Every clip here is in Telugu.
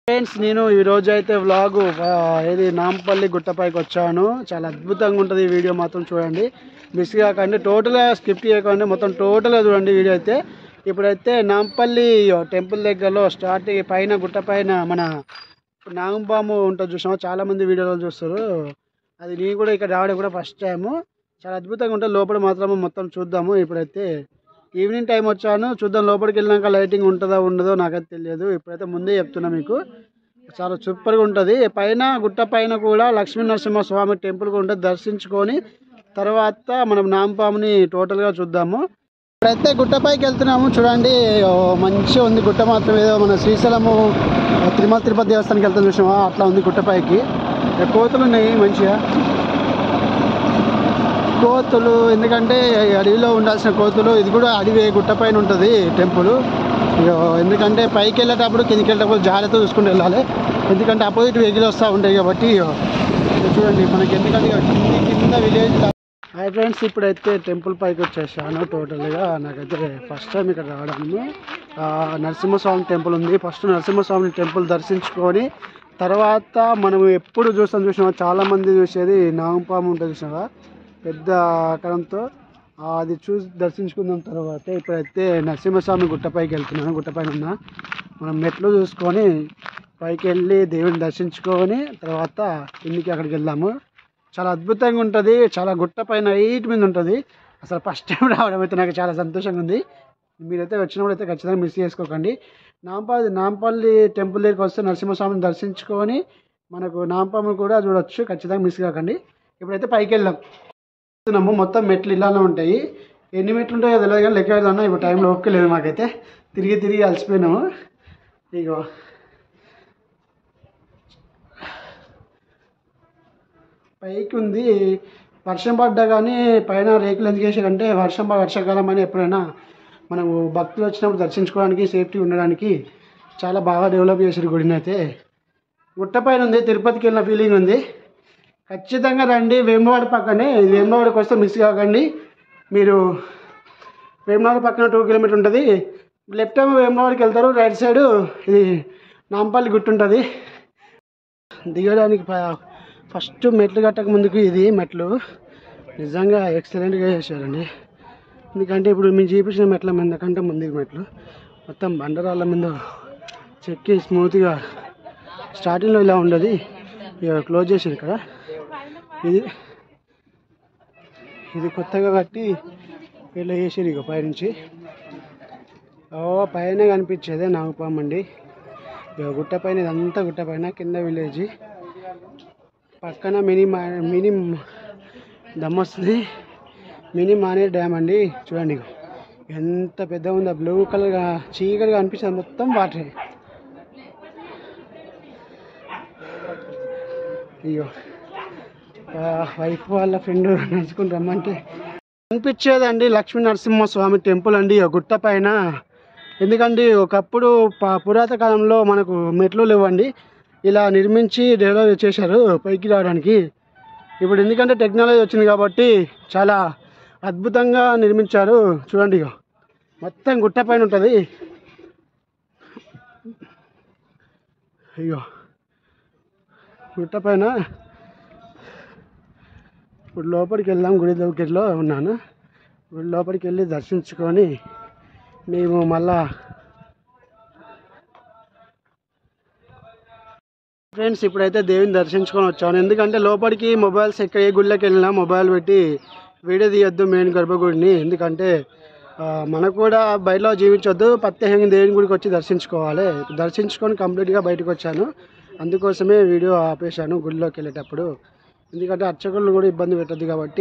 ఫ్రెండ్స్ నేను ఈ రోజు అయితే వ్లాగ్ ఏది నాంపల్లి గుట్టపైకి వచ్చాను. చాలా అద్భుతంగా ఉంటుంది ఈ వీడియో మాత్రం చూడండి, మిస్ కాకండి, టోటల్గా స్కిప్ చేయకండి, మొత్తం టోటల్గా చూడండి వీడియో అయితే. ఇప్పుడైతే నాంపల్లి టెంపుల్ దగ్గరలో స్టార్టింగ్ పైన గుట్ట పైన మన నాగంపాము ఉంటుంది చూసాము, చాలా మంది వీడియోలో చూస్తారు. అది నేను కూడా ఇక్కడ రావడం కూడా ఫస్ట్ టైము, చాలా అద్భుతంగా ఉంటుంది. లోపల మాత్రం మొత్తం చూద్దాము. ఇప్పుడైతే ఈవినింగ్ టైం వచ్చాను, చూద్దాం లోపలికి వెళ్ళినాక లైటింగ్ ఉంటుందో ఉండదో నాకైతే తెలియదు. ఇప్పుడైతే ముందే చెప్తున్నా మీకు, చాలా సూపర్గా ఉంటుంది. పైన గుట్ట పైన కూడా లక్ష్మీ నరసింహస్వామి టెంపుల్ కూడా ఉంటుంది, దర్శించుకొని తర్వాత మనం నాంపాముని టోటల్గా చూద్దాము. ఇప్పుడైతే గుట్టపైకి వెళ్తున్నాము చూడండి, మంచిగా ఉంది గుట్ట మాత్రం. ఏదో మన శ్రీశైలము తిరుమల తిరుపతి దేవస్థానానికి వెళ్తాం చూసామా, అట్లా ఉంది గుట్టపైకి. కోతులు ఉన్నాయి మంచిగా, కోతులు ఎందుకంటే అడవిలో ఉండాల్సిన కోతులు. ఇది కూడా అడవి గుట్ట పైన ఉంటుంది టెంపుల్. ఎందుకంటే పైకి వెళ్ళేటప్పుడు కిందికి వెళ్ళేటప్పుడు జాగ్రత్త చూసుకుంటూ వెళ్ళాలి, ఎందుకంటే అపోజిట్ వెహికల్ వస్తూ ఉంటాయి కాబట్టి. చూడండి మనకి ఎందుకంటే కింద విలేజ్. హాయ్ ఫ్రెండ్స్, ఇప్పుడైతే టెంపుల్ పైకి వచ్చేసాను టోటల్గా. నాకైతే ఫస్ట్ టైం ఇక్కడ రావడము. నరసింహస్వామి టెంపుల్ ఉంది, ఫస్ట్ నరసింహస్వామి టెంపుల్ దర్శించుకొని తర్వాత మనం ఎప్పుడు చూసినా చాలామంది చూసేది నాగంపాము ఉంటుంది చూసినా పెద్ద ఆకారంతో, అది చూసి దర్శించుకున్న తర్వాత ఇప్పుడైతే నరసింహస్వామి గుట్టపైకి వెళ్తున్నాను. గుట్టపైన ఉన్న మనం మెట్లు చూసుకొని పైకి వెళ్ళి దేవుని దర్శించుకొని తర్వాత కిందికి అక్కడికి వెళ్దాము. చాలా అద్భుతంగా ఉంటుంది, చాలా గుట్ట పైన హైట్ మీద ఉంటుంది. అసలు ఫస్ట్ టైం రావడం అయితే నాకు చాలా సంతోషంగా ఉంది. మీరైతే వచ్చినప్పుడు అయితే ఖచ్చితంగా మిస్ చేసుకోకండి. నాంపల్లి టెంపుల్ దగ్గరికి వస్తే నరసింహస్వామిని దర్శించుకొని మనకు నాంపాము కూడా చూడొచ్చు, ఖచ్చితంగా మిస్ కాకండి. ఇప్పుడైతే పైకి వెళ్దాం. మొత్తం మెట్లు ఇలానే ఉంటాయి, ఎన్ని మెట్లు ఉంటాయో తెలియదు కానీ లెక్క వెళ్దాం. ఇప్పుడు టైంలో ఓకే లేదు మాకైతే, తిరిగి అలసిపోయినాము. ఇగో పైకి ఉంది, వర్షం పడ్డా కానీ పైన రేకులు ఎందుకు వేసారంటే వర్షాకాలం అని ఎప్పుడైనా మనము భక్తులు వచ్చినప్పుడు దర్శించుకోవడానికి సేఫ్టీ ఉండడానికి చాలా బాగా డెవలప్ చేశారు గుడిని. అయితే గుట్ట పైన ఉంది, తిరుపతికి వెళ్ళిన ఫీలింగ్ ఉంది. ఖచ్చితంగా రండి, వేములవాడ పక్కనే. వేములవాడకి వస్తే మిస్ కాకండి. మీరు వేములవాడ పక్కన 2 కిలోమీటర్ ఉంటుంది. లెఫ్ట్ ఏమో వేములవాడకి వెళ్తారు, రైట్ సైడు ఇది నాంపల్లి గుట్టు ఉంటుంది. దిగడానికి ఫస్ట్ మెట్లు కట్టక ముందుకు ఇది మెట్లు నిజంగా ఎక్సలెంట్గా చేశారండి. ఎందుకంటే ఇప్పుడు మేము చూపించిన మెట్ల మీద కంటే ముందుకు మెట్లు మొత్తం బండరాళ్ళ మీద చెక్కి స్మూత్గా, స్టార్టింగ్లో ఇలా ఉండదు, ఇక క్లోజ్ చేసారు ఇక్కడ. ఇది కొత్తగా కట్టి ఇలా చేసారు. ఇక పైనుంచి పైన కనిపించేదే నాగపాము అండి. ఇక గుట్ట పైన, ఇదంతా గుట్ట పైన, కింద విలేజ్, పక్కన మినీ దమ్ వస్తుంది, మినీ మానేరు డ్యామ్ అండి. చూడండి ఎంత పెద్దగా ఉందో, బ్లూ కలర్గా చీకటిగా అనిపిస్తుంది, మొత్తం వాటరే. అయ్యో వైఫ్ వాళ్ళ ఫ్రెండ్ నడుచుకుని రమ్మంటే అనిపించేదండి లక్ష్మీ నరసింహస్వామి టెంపుల్ అండి గుట్ట పైన. ఎందుకంటే ఒకప్పుడు పురాతన కాలంలో మనకు మెట్లు లేవండి, ఇలా నిర్మించి డెవలప్ చేశారు పైకి రావడానికి. ఇప్పుడు ఎందుకంటే టెక్నాలజీ వచ్చింది కాబట్టి చాలా అద్భుతంగా నిర్మించారు. చూడండి మొత్తం గుట్ట పైన ఉంటుంది. అయ్యో గుట్ట పైన ఇప్పుడు లోపలికి వెళ్దాం. గుడి దగ్గరలో ఉన్నాను, గుడి లోపలికి వెళ్ళి దర్శించుకొని మేము మళ్ళా ఫ్రెండ్స్ ఇప్పుడైతే దేవుని దర్శించుకొని వచ్చాను. ఎందుకంటే లోపలికి మొబైల్స్ ఎక్కడ ఏ గుడిలోకి వెళ్ళినా మొబైల్ పెట్టి వీడియో తీయొద్దు మెయిన్ గర్భగుడిని. ఎందుకంటే మనకు కూడా బయటలో జీవించొద్దు, ప్రత్యేకంగా దేవుని గుడికి వచ్చి దర్శించుకోవాలి. దర్శించుకొని కంప్లీట్గా బయటకు వచ్చాను, అందుకోసమే వీడియో ఆపేశాను గుడిలోకి వెళ్ళేటప్పుడు. ఎందుకంటే అర్చకులను కూడా ఇబ్బంది పెట్టద్దు కాబట్టి.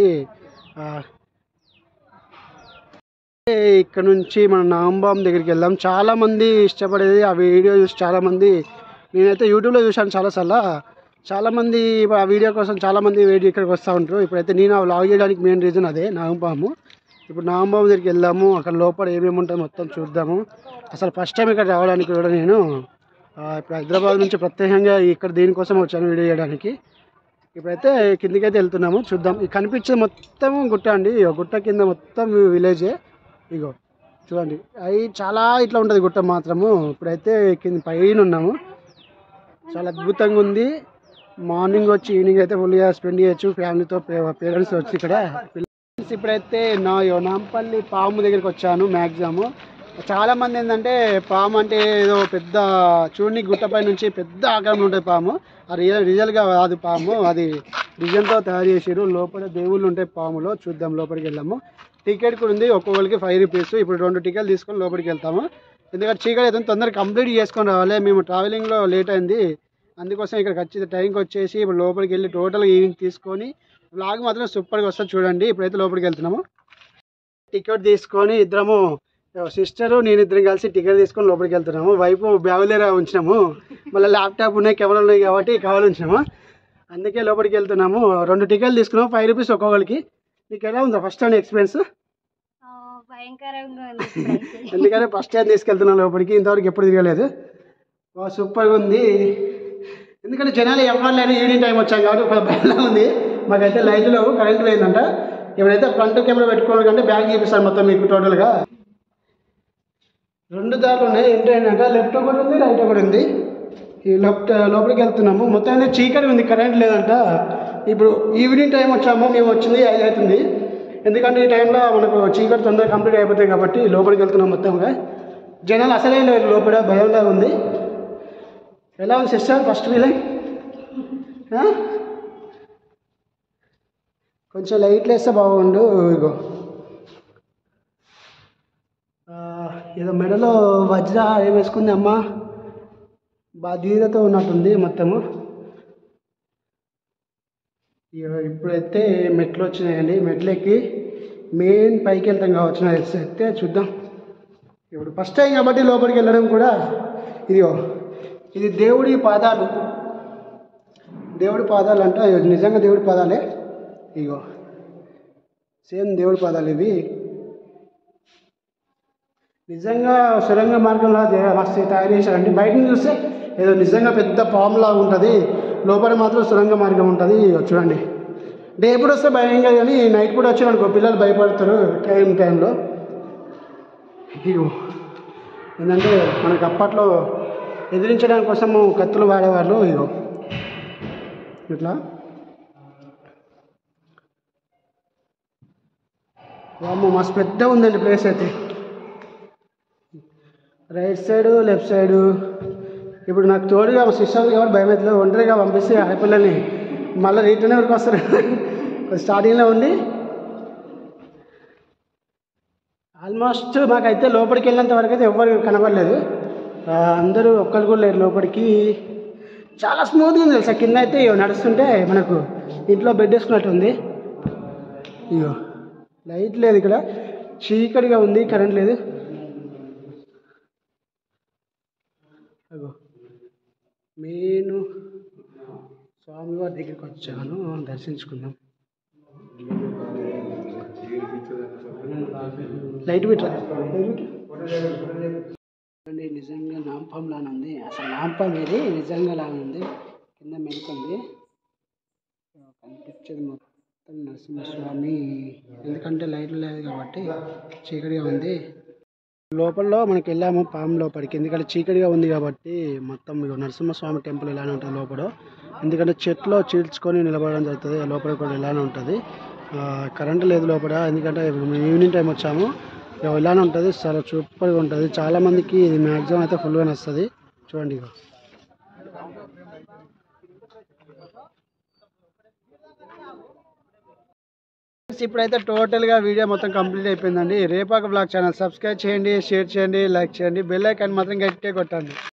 ఇక్కడ నుంచి మనం నాగంపాము దగ్గరికి వెళ్దాం. చాలామంది ఇష్టపడేది ఆ వీడియో చూసి, చాలామంది నేనైతే యూట్యూబ్లో చూశాను చాలాసార్లు, చాలామంది ఆ వీడియో కోసం చాలామంది వీడియో ఇక్కడికి వస్తూ ఉంటారు. ఇప్పుడైతే నేను ఆ వ్లాగ్ చేయడానికి మెయిన్ రీజన్ అదే, నాగంపాము. ఇప్పుడు నాగంపాము దగ్గరికి వెళ్దాము, అక్కడ లోపల ఏమేమి ఉంటుందో మొత్తం చూద్దాము. అసలు ఫస్ట్ టైం ఇక్కడ రావడానికి కూడా నేను ఇప్పుడు హైదరాబాద్ నుంచి ప్రత్యేకంగా ఇక్కడ దీనికోసం వచ్చాను వీడియో చేయడానికి. ఇప్పుడైతే కిందికైతే వెళ్తున్నాము, చూద్దాం. ఈ కనిపించేది మొత్తం గుట్ట అండి, గుట్ట కింద మొత్తం విలేజే. ఇగో చూడండి, అవి చాలా ఇట్లా ఉంటుంది గుట్ట మాత్రము. ఇప్పుడైతే కింద పైన ఉన్నాము, చాలా అద్భుతంగా ఉంది. మార్నింగ్ వచ్చి ఈవినింగ్ అయితే ఫుల్గా స్పెండ్ చేయొచ్చు ఫ్యామిలీతో, పేరెంట్స్ వచ్చి ఇక్కడ. ఇప్పుడైతే నాంపల్లి పాము దగ్గరికి వచ్చాను. మ్యాక్సిమమ్ చాలా మంది ఏంటంటే పాము అంటే ఏదో పెద్ద చూడని గుట్టపై నుంచి పెద్ద ఆకారంలో ఉంటుంది పాము. అది రియల్గా కాదు పాము, అది రిజన్తో తయారు చేసారు. లోపల దేవుళ్ళు ఉంటాయి పాములో. చూద్దాం, లోపలికి వెళ్ళాము. టికెట్ కూడా ఉంది, ఒక్కొక్కరికి 5 రూపీస్. ఇప్పుడు 2 టికెట్లు తీసుకొని లోపలికి వెళ్తాము. ఎందుకంటే చీకటి అయితే తొందరగా కంప్లీట్ చేసుకొని రావాలి. మేము ట్రావెలింగ్లో లేట్ అయింది, అందుకోసం ఇక్కడికి వచ్చి టైంకి వచ్చేసి ఇప్పుడు లోపలికి వెళ్ళి టోటల్గా ఈవినింగ్ తీసుకొని వ్లాగ్ మాత్రం సూపర్గా వస్తుంది చూడండి. ఇప్పుడైతే లోపలికి వెళ్తున్నాము. టికెట్ తీసుకొని ఇద్దరము, సిస్టరు నేను ఇద్దరం కలిసి టికెట్ తీసుకొని లోపలికి వెళ్తున్నాము. వైపు బ్యాగులేరా ఉంచినాము, మళ్ళీ ల్యాప్టాప్ ఉన్నాయి, కెమెరాలు ఉన్నాయి కాబట్టి కావాలి ఉంచినాము. అందుకే లోపలికి వెళ్తున్నాము. 2 టికెట్లు తీసుకున్నాము, 5 రూపీస్ ఒక్కొక్కరికి. నీకు ఎలా ఉందా ఫస్ట్ టైం ఎక్స్పీరియన్స్? ఎందుకంటే ఫస్ట్ టైం తీసుకెళ్తున్నాం లోపలికి, ఇంతవరకు ఎప్పుడు తిరగలేదు. సూపర్గా ఉంది. ఎందుకంటే జనాలు ఎవరు లేరు, ఈవినింగ్ టైం వచ్చాం కాబట్టి ఒక భయంగా ఉంది. మాకైతే లైట్లు లేవు, కరెంట్ లేదంట. ఎవరైతే ఫ్రంట్ కెమెరా పెట్టుకోవాలి కంటే బ్యాగ్ చూపిస్తాను మొత్తం మీకు టోటల్గా. 2 దారులు ఉన్నాయి. ఏంటంటే లెఫ్ట్ ఒకటి ఉంది, రైట్ ఒకటి ఉంది. ఈ లెఫ్ట్ లోపలికి వెళ్తున్నాము. మొత్తం అనేది చీకటి ఉంది, కరెంట్ లేదంట. ఇప్పుడు ఈవినింగ్ టైం వచ్చాము, మేము వచ్చింది 5 అవుతుంది. ఎందుకంటే ఈ టైంలో మనకు చీకటి తొందరగా కంప్లీట్ అయిపోతాయి కాబట్టి లోపలికి వెళ్తున్నాం. మొత్తంగా జనాలు అసలే లేరు, లోపల భయంగా ఉంది. ఎలా ఉంది సిస్టర్ ఫస్ట్ ఫీలింగ్? కొంచెం లైట్లు వేస్తే బాగుండు. ఇగో ఏదో మెడలో వజ్ర ఏం వేసుకుంది అమ్మ, బాధ్యతతో ఉన్నట్టుంది మొత్తము. ఇప్పుడైతే మెట్లు వచ్చినాయండి. మెట్లు ఎక్కి మెయిన్ పైకి వెళ్తాం కావచ్చు అయితే చూద్దాం. ఇప్పుడు ఫస్ట్ టైం కాబట్టి లోపలికి వెళ్ళడం కూడా. ఇదిగో ఇది దేవుడి పాదాలు. దేవుడి పాదాలు అంట, నిజంగా దేవుడి పాదాలే. ఇగో సేమ్ దేవుడి పాదాలు ఇవి. నిజంగా సొరంగ మార్గంలో మస్తు తయారు చేశారండి. బయట నుంచి చూస్తే ఏదో నిజంగా పెద్ద పాములాగా ఉంటుంది, లోపల మాత్రం సొరంగ మార్గం ఉంటుంది. చూడండి, డే ఎప్పుడు వస్తే భయం కాదు, కానీ నైట్ కూడా వచ్చారనుకో పిల్లలు భయపడతారు టైంలో. ఇగో ఏంటంటే మనకు అప్పట్లో ఎదిరించడానికి కోసము కత్తులు వాడేవాళ్ళు. ఇగో ఇట్లా వామ్మో మస్తు పెద్ద ఉందండి ప్లేస్ అయితే. Right side, left side. ఇప్పుడు నాకు తోడుగా సిస్టర్ కాబట్టి భయం అవుతుంది. ఒంటరిగా పంపిస్తే ఆడపిల్లల్ని మళ్ళీ రిటర్న్ వరకు వస్తారు. స్టార్టింగ్లో ఉండి ఆల్మోస్ట్ మాకైతే లోపలికి వెళ్ళినంత వరకు అయితే ఎవ్వరు కనబడలేదు. అందరూ ఒక్కరు కూడా లేరు లోపలికి. చాలా స్మూత్గా ఉంది తెలుసా. కింద అయితే నడుస్తుంటే మనకు ఇంట్లో బెడ్ వేసుకున్నట్టు ఉంది. ఇగో లైట్ లేదు ఇక్కడ, చీకటిగా ఉంది, కరెంట్ లేదు. అగో నేను స్వామివారి దగ్గరికి వచ్చాను, దర్శించుకుందాం. లైట్ పెట్టరా అండి. నిజంగా నాంపం లాగా ఉంది. అసలు నాంపం ఇది నిజంగా లాగా ఉంది. కింద మెరుకుంది కనిపించేది మొత్తం నరసింహస్వామి. ఎందుకంటే లైట్లు లేదు కాబట్టి చీకటిగా ఉంది. లోపల మనకి వెళ్ళాము పాము లోపలికి, ఎందుకంటే చీకటిగా ఉంది కాబట్టి. మొత్తం నరసింహస్వామి టెంపుల్ ఇలానే ఉంటుంది లోపల. ఎందుకంటే చెట్లో చీల్చుకొని నిలబడడం జరుగుతుంది. లోపల కూడా ఇలానే ఉంటుంది. కరెంటు లేదు లోపల, ఎందుకంటే ఈవినింగ్ టైం వచ్చాము. ఇలానే ఉంటుంది, చాలా సూపర్గా ఉంటుంది. చాలామందికి ఇది మ్యాక్సిమం అయితే ఫుల్గా వస్తుంది. చూడండి ఇక ఇప్పుడైతే టోటల్గా వీడియో మొత్తం కంప్లీట్ అయిపోయిందండి. రేపాక బ్లాగ్ ఛానల్ సబ్స్క్రైబ్ చేయండి, షేర్ చేయండి, లైక్ చేయండి, బెల్ ఐకాన్ మాత్రం గట్టిగా కొట్టండి.